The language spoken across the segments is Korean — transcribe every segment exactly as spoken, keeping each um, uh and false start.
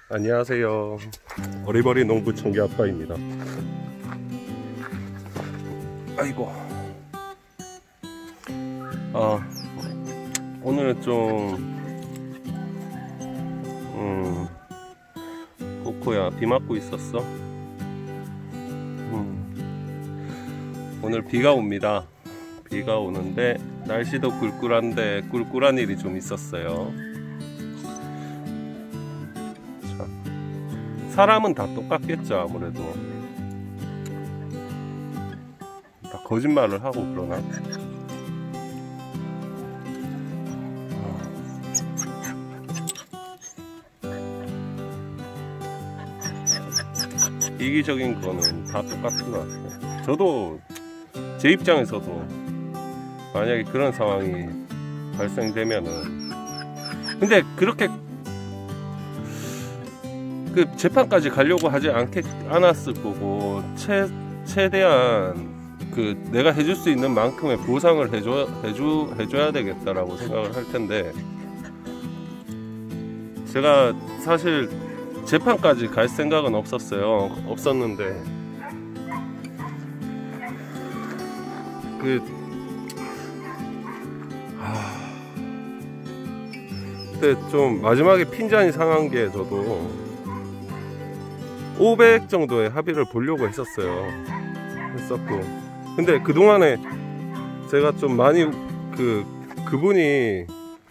안녕하세요. 어리버리 농부 청개 아빠입니다. 아이고. 아, 오늘은 좀, 음, 코코야, 비 맞고 있었어? 음, 오늘 비가 옵니다. 비가 오는데, 날씨도 꿀꿀한데, 꿀꿀한 일이 좀 있었어요. 사람은 다 똑같겠죠. 아무래도 다 거짓말을 하고 그러나. 이기적인 거는 다 똑같은 것 같아요. 저도 제 입장에서도 만약에 그런 상황이 발생되면은, 근데 그렇게 그 재판까지 가려고 하지 않겠, 않았을 거고, 최, 최대한 그 내가 해줄 수 있는 만큼의 보상을 해줘, 해줘, 해줘야 되겠다라고 생각을 할 텐데, 제가 사실 재판까지 갈 생각은 없었어요. 없었는데 그 아, 그때 좀 마지막에 핀잔이 상한 게, 저도 오백 정도의 합의를 보려고 했었어요. 했었고. 근데 그동안에 제가 좀 많이 그, 그분이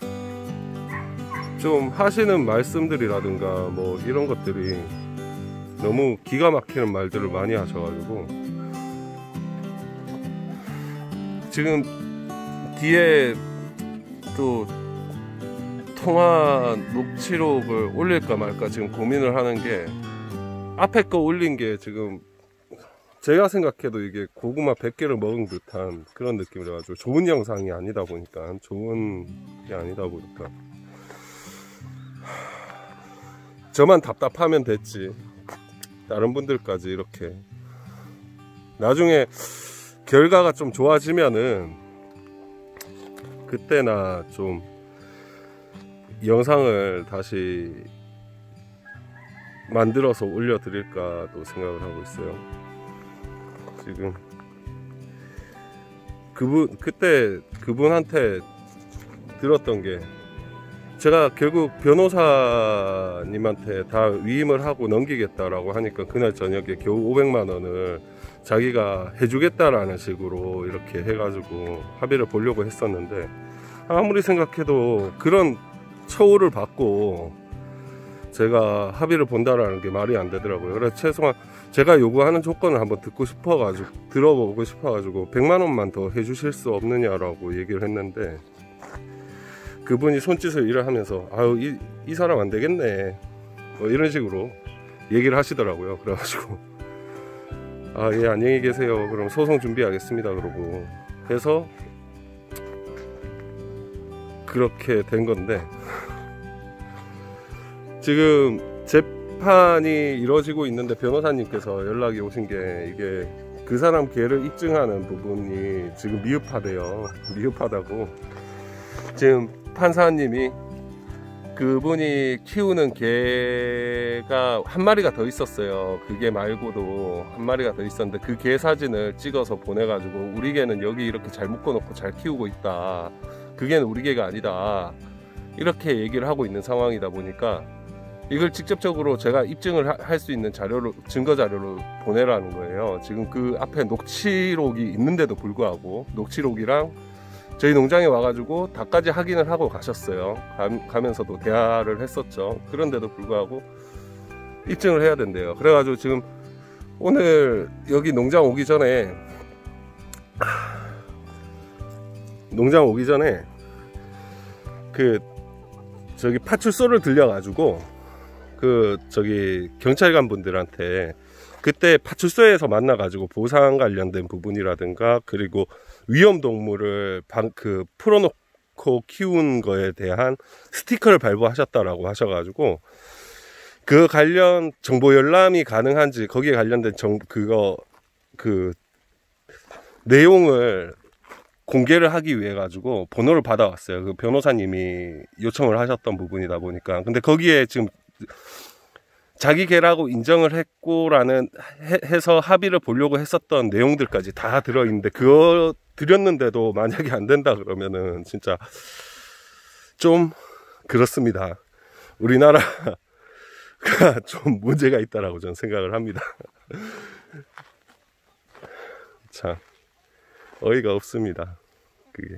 좀 하시는 말씀들이라든가 뭐 이런 것들이 너무 기가 막히는 말들을 많이 하셔가지고, 지금 뒤에 또 통화 녹취록을 올릴까 말까 지금 고민을 하는 게, 앞에 거 올린 게 지금 제가 생각해도 이게 고구마 백 개를 먹은 듯한 그런 느낌이라 가지고, 좋은 영상이 아니다 보니까, 좋은 게 아니다 보니까 저만 답답하면 됐지, 다른 분들까지 이렇게 나중에 결과가 좀 좋아지면은 그때나 좀 영상을 다시 만들어서 올려드릴까도 생각을 하고 있어요. 지금 그분, 그때 그분한테 들었던 게, 제가 결국 변호사님한테 다 위임을 하고 넘기겠다라고 하니까 그날 저녁에 겨우 오백만 원을 자기가 해주겠다라는 식으로 이렇게 해가지고 합의를 보려고 했었는데, 아무리 생각해도 그런 처우를 받고 제가 합의를 본다라는 게 말이 안 되더라고요. 그래서 최소한 제가 요구하는 조건을 한번 듣고 싶어가지고, 들어보고 싶어가지고 백만 원만 더 해주실 수 없느냐라고 얘기를 했는데, 그분이 손짓을 일을 하면서 아유 이, 이 사람 안 되겠네 뭐 이런 식으로 얘기를 하시더라고요. 그래가지고 아 예 안녕히 계세요, 그럼 소송 준비하겠습니다 그러고 해서 그렇게 된 건데, 지금 재판이 이루어지고 있는데 변호사님께서 연락이 오신 게, 이게 그 사람 개를 입증하는 부분이 지금 미흡하대요. 미흡하다고. 지금 판사님이 그분이 키우는 개가 한 마리가 더 있었어요. 그 개 말고도 한 마리가 더 있었는데, 그 개 사진을 찍어서 보내가지고 우리 개는 여기 이렇게 잘 묶어놓고 잘 키우고 있다, 그 개는 우리 개가 아니다, 이렇게 얘기를 하고 있는 상황이다 보니까 이걸 직접적으로 제가 입증을 할 수 있는 자료로, 증거 자료로 보내라는 거예요. 지금 그 앞에 녹취록이 있는데도 불구하고, 녹취록이랑 저희 농장에 와가지고 다까지 확인을 하고 가셨어요. 가, 가면서도 대화를 했었죠. 그런데도 불구하고 입증을 해야 된대요. 그래가지고 지금 오늘 여기 농장 오기 전에 농장 오기 전에 그 저기 파출소를 들려가지고 그 저기 경찰관 분들한테 그때 파출소에서 만나가지고 보상 관련된 부분이라든가, 그리고 위험동물을 방, 그 풀어놓고 키운 거에 대한 스티커를 발부하셨다라고 하셔가지고, 그 관련 정보 열람이 가능한지, 거기에 관련된 정, 그거 그 내용을 공개를 하기 위해 가지고 번호를 받아왔어요. 그 변호사님이 요청을 하셨던 부분이다 보니까. 근데 거기에 지금 자기 개라고 인정을 했고라는 해, 해서 합의를 보려고 했었던 내용들까지 다 들어있는데, 그거 드렸는데도 만약에 안 된다 그러면은 진짜 좀 그렇습니다. 우리나라가 좀 문제가 있다라고 저는 생각을 합니다. 참 어이가 없습니다. 그게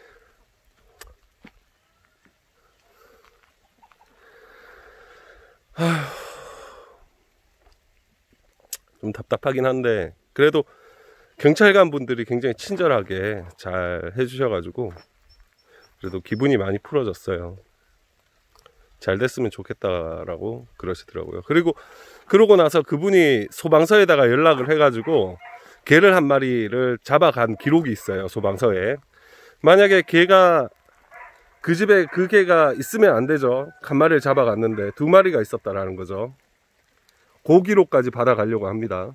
좀 답답하긴 한데, 그래도 경찰관 분들이 굉장히 친절하게 잘 해주셔가지고 그래도 기분이 많이 풀어졌어요. 잘 됐으면 좋겠다라고 그러시더라고요. 그리고 그러고 나서 그분이 소방서에다가 연락을 해가지고 개를 한 마리를 잡아간 기록이 있어요, 소방서에. 만약에 개가 그 집에 그 개가 있으면 안 되죠. 한 마리를 잡아갔는데 두 마리가 있었다라는 거죠. 그 기록까지 받아가려고 합니다.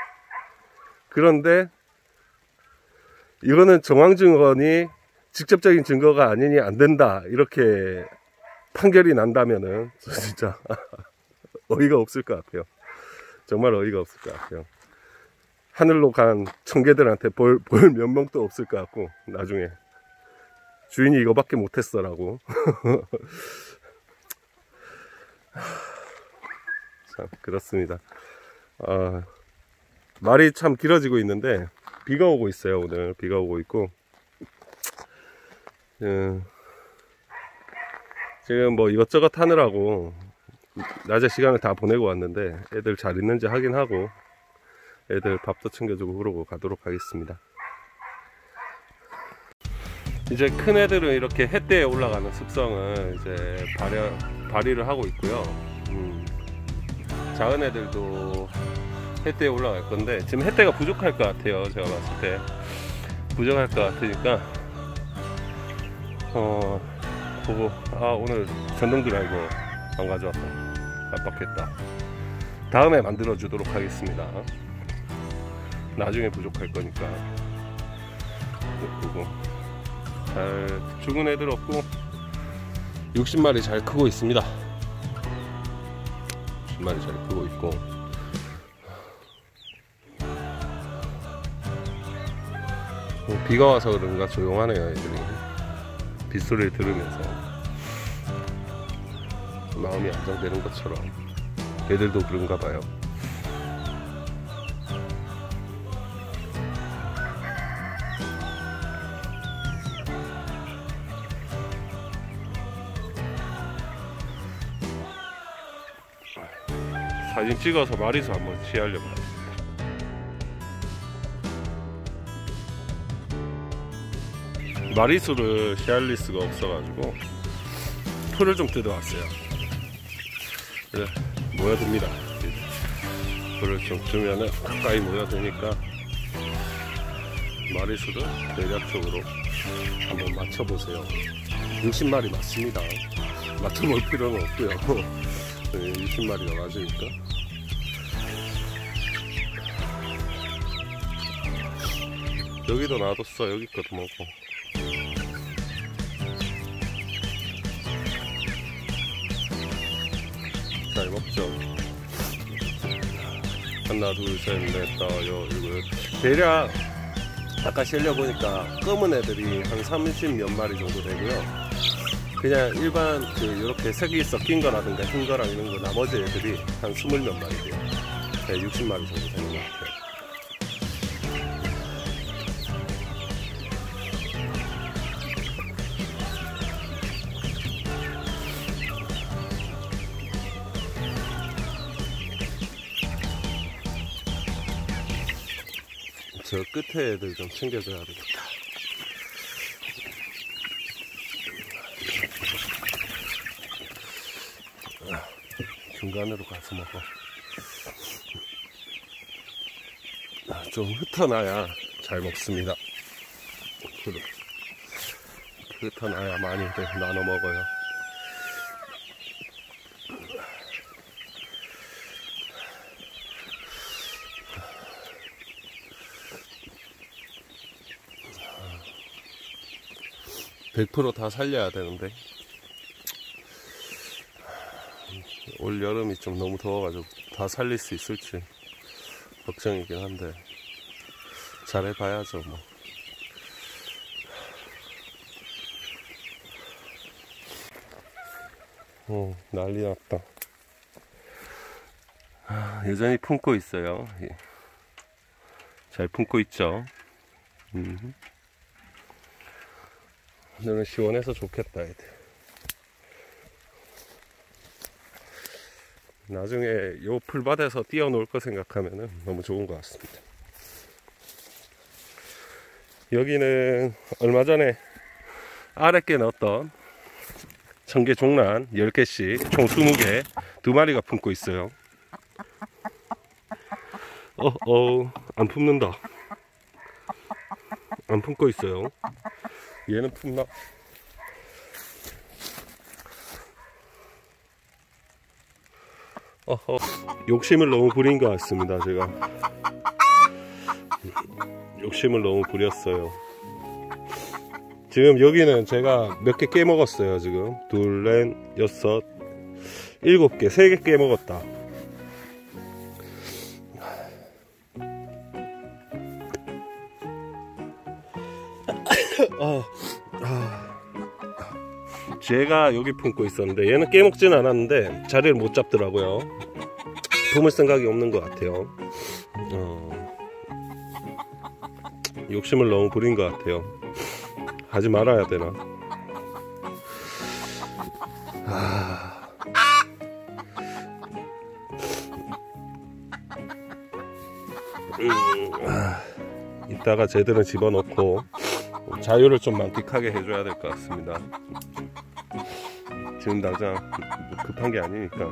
그런데 이거는 정황 증언이 직접적인 증거가 아니니 안 된다, 이렇게 판결이 난다면은 진짜 어이가 없을 것 같아요. 정말 어이가 없을 것 같아요. 하늘로 간 청개들한테 볼, 볼 면목도 없을 것 같고, 나중에 주인이 이거밖에 못했어 라고. 참 그렇습니다. 아, 말이 참 길어지고 있는데 비가 오고 있어요. 오늘 비가 오고 있고, 음, 지금 뭐 이것저것 하느라고 낮에 시간을 다 보내고 왔는데 애들 잘 있는지 확인하고 애들 밥도 챙겨주고 그러고 가도록 하겠습니다. 이제 큰 애들은 이렇게 햇대에 올라가는 습성을 이제 발휘, 발휘를 하고 있고요. 음, 작은 애들도 햇대에 올라갈 건데 지금 햇대가 부족할 것 같아요. 제가 봤을 때 부족할 것 같으니까 어 보고, 아 오늘 전동들 알고 안 가져왔다, 깜빡했다, 다음에 만들어 주도록 하겠습니다. 나중에 부족할 거니까. 그리고 잘 죽은 애들 없고 육십 마리 잘 크고 있습니다. 육십 마리 잘 크고 있고, 비가 와서 그런가 조용하네요. 애들이 빗소리를 들으면서 마음이 안정되는 것처럼 애들도 그런가 봐요. 사진 찍어서 마리수 한번 취하려고 합니다. 마리수를 시알릴 수가 없어가지고 풀을 좀 뜯어왔어요. 그래, 모여듭니다. 풀을 좀 주면은 가까이 모여드니까 마리수를 대략적으로 한번 맞춰보세요. 육십 마리 맞습니다. 맞춰볼 필요는 없고요. 육십 마리가 맞으니까. 여기도 놔뒀어. 여기 것도 먹고. 잘 먹죠. 하나 둘셋넷 다섯 일곱. 대략 아까 실려보니까 검은 애들이 한 삼십 몇 마리 정도 되고요. 그냥 일반 그 이렇게 색이 섞인 거라든가 흰 거랑 이런 거 나머지 애들이 한 스물 몇 마리 돼요. 네, 육십 마리 정도 되는 것 같아요. 저 끝에 애들 좀 챙겨줘야 되겠다. 중간으로 가서 먹어. 좀 흩어놔야 잘 먹습니다. 흩어놔야 많이 나눠 먹어요. 백 퍼센트 다 살려야 되는데 올 여름이 좀 너무 더워가지고 다 살릴 수 있을지 걱정이긴 한데 잘해봐야죠 뭐. 어, 난리 났다. 아, 여전히 품고 있어요. 예. 잘 품고 있죠. 음. 오늘은 시원해서 좋겠다 애들. 나중에 요 풀밭에서 뛰어놀 거 생각하면 너무 좋은 것 같습니다. 여기는 얼마 전에 아랫게 넣었던 청개 종란 열 개씩 총 스무 개 두 마리가 품고 있어요. 어, 어, 안 품는다. 안 품고 있어요. 얘는 품나? 어허, 욕심을 너무 부린 것 같습니다. 제가 욕심을 너무 부렸어요. 지금 여기는 제가 몇 개 깨먹었어요. 지금 둘, 넷, 여섯, 일곱 개, 세 개 깨먹었다. 아, 아. 제가 여기 품고 있었는데 얘는 깨먹진 않았는데 자리를 못 잡더라고요. 품을 생각이 없는 것 같아요. 어, 욕심을 너무 부린 것 같아요. 하지 말아야 되나? 아... 음, 아... 이따가 쟤들은 집어넣고 자유를 좀 만끽하게 해줘야 될 것 같습니다. 지금 당장 급한 게 아니니까.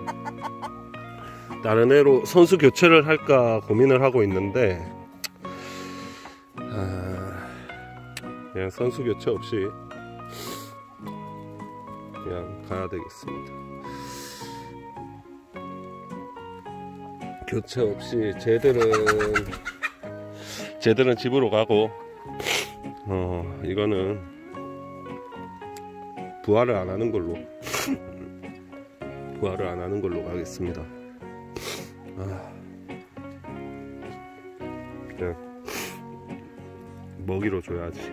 다른 애로 선수 교체를 할까 고민을 하고 있는데 아... 그냥 선수 교체 없이 그냥 가야 되겠습니다. 교체 없이 쟤들은 쟤들은 집으로 가고 어 이거는 부활을 안 하는 걸로 부활을 안 하는 걸로 가겠습니다. 아, 그냥 먹이로 줘야지.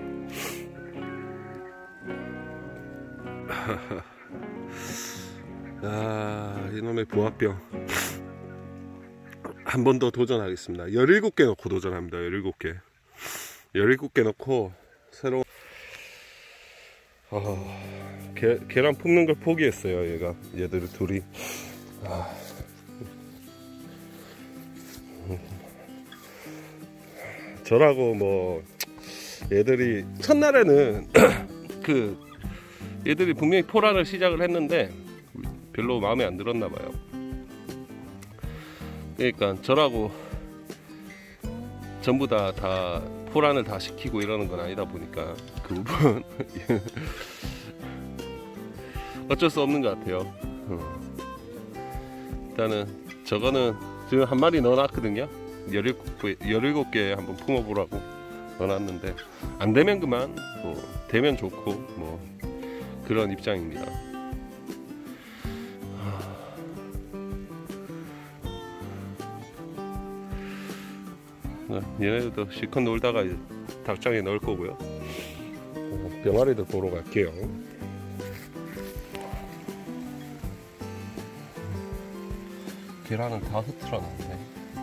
아, 이놈의 부화병 한 번 더 도전하겠습니다. 열일곱 개 넣고 도전합니다. 열일곱 개 열일곱 개 넣고 새로운 아, 계, 계란 품는 걸 포기했어요. 얘가 얘들 둘이 아. 저라고 뭐 얘들이 첫날에는 그 얘들이 분명히 포란을 시작을 했는데 별로 마음에 안 들었나 봐요. 그러니까 저라고 전부 다, 다 포란을 다 시키고 이러는 건 아니다 보니까 그 부분 어쩔 수 없는 것 같아요. 일단은 저거는 지금 한 마리 넣어놨거든요. 열일곱 개 한번 품어보라고 넣어놨는데 안 되면 그만, 뭐 되면 좋고 뭐 그런 입장입니다. 얘네들도 실컷 놀다가 닭장에 넣을 거고요. 병아리들 보러 갈게요. 계란은 다 흐트러 놨네.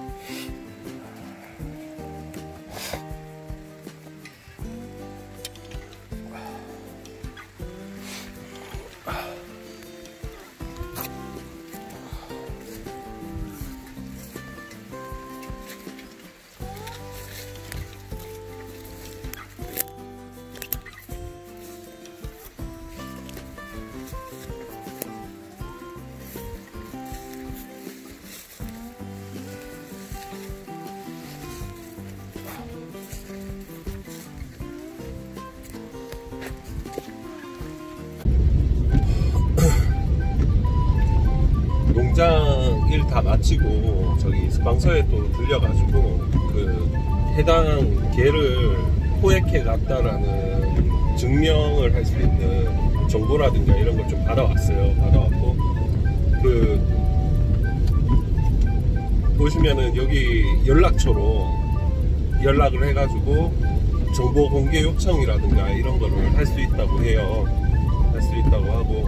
농장 일 다 마치고 저기 방서에 또 들려가지고 그 해당 개를 포획해 갔다라는 증명을 할 수 있는 정보라든가 이런 걸 좀 받아왔어요. 받아왔고 그 보시면은 여기 연락처로 연락을 해가지고 정보 공개 요청이라든가 이런 거를 할 수 있다고 해요. 할 수 있다고 하고,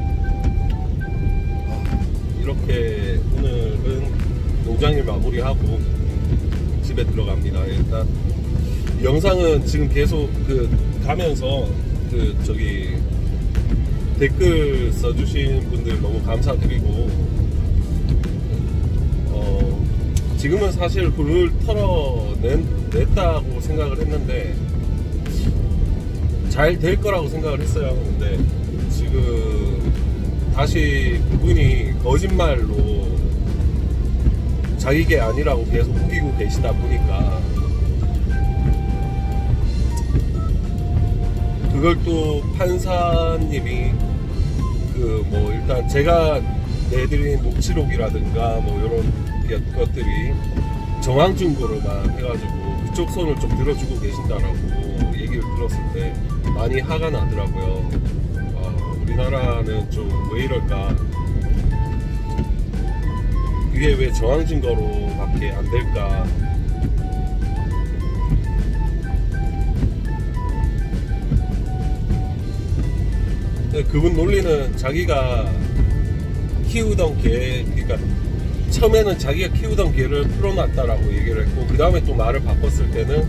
이렇게 오늘은 농장일 마무리하고 집에 들어갑니다. 일단 영상은 지금 계속 그 가면서 그 저기 댓글 써주신 분들 너무 감사드리고, 어 지금은 사실 불을 털어냈다고 생각을 했는데 잘 될 거라고 생각을 했어요. 근데 지금 다시 그분이 거짓말로 자기 게 아니라고 계속 우기고 계시다 보니까 그걸 또 판사님이 그 뭐 일단 제가 내드린 녹취록이라든가 뭐 이런 것들이 정황 증거로만 해가지고 그쪽 손을 좀 들어주고 계신다라고 얘기를 들었을 때 많이 화가 나더라고요. 아, 우리나라는 좀 왜 이럴까? 그게 왜 정황 증거로밖에 안 될까? 그분 논리는 자기가 키우던 개, 그러니까 처음에는 자기가 키우던 개를 풀어놨다라고 얘기를 했고, 그 다음에 또 말을 바꿨을 때는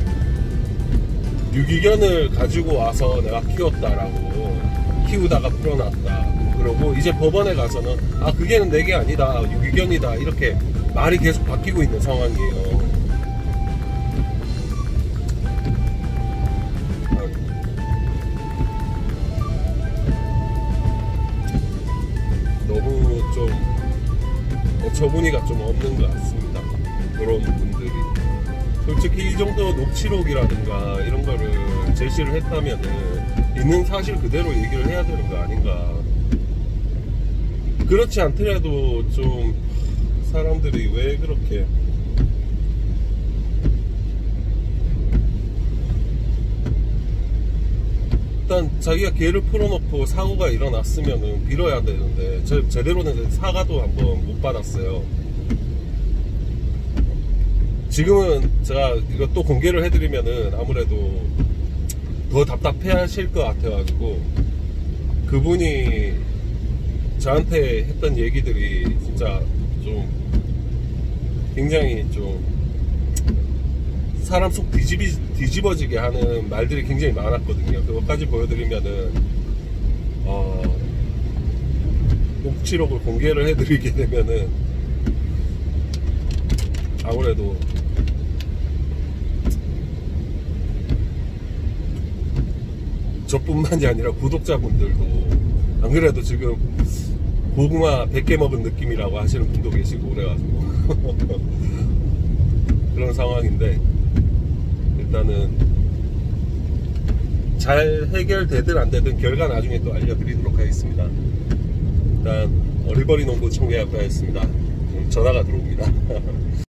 유기견을 가지고 와서 내가 키웠다라고, 키우다가 풀어놨다. 그러고 이제 법원에 가서는 아 그게는 내 게 아니다, 유기견이다, 이렇게 말이 계속 바뀌고 있는 상황이에요. 너무 좀 어처구니가 좀 없는 것 같습니다. 그런 분들이 솔직히 이 정도 녹취록이라든가 이런 거를 제시를 했다면은 있는 사실 그대로 얘기를 해야 되는 거 아닌가. 그렇지 않더라도 좀 사람들이 왜 그렇게 일단 자기가 개를 풀어놓고 사고가 일어났으면은 빌어야 되는데 제, 제대로는 사과도 한번 못 받았어요. 지금은 제가 이거 또 공개를 해드리면은 아무래도 더 답답해 하실 것 같아가지고, 그분이 저한테 했던 얘기들이 진짜 좀 굉장히 좀 사람 속 뒤집이, 뒤집어지게 하는 말들이 굉장히 많았거든요. 그것까지 보여드리면은 어, 녹취록을 공개를 해드리게 되면은 아무래도 저뿐만이 아니라 구독자분들도, 안 그래도 지금 고구마 백 개 먹은 느낌이라고 하시는 분도 계시고 그래가지고 그런 상황인데, 일단은 잘 해결되든 안 되든 결과 나중에 또 알려드리도록 하겠습니다. 일단 어리버리 농구 총계학과였습니다. 전화가 들어옵니다.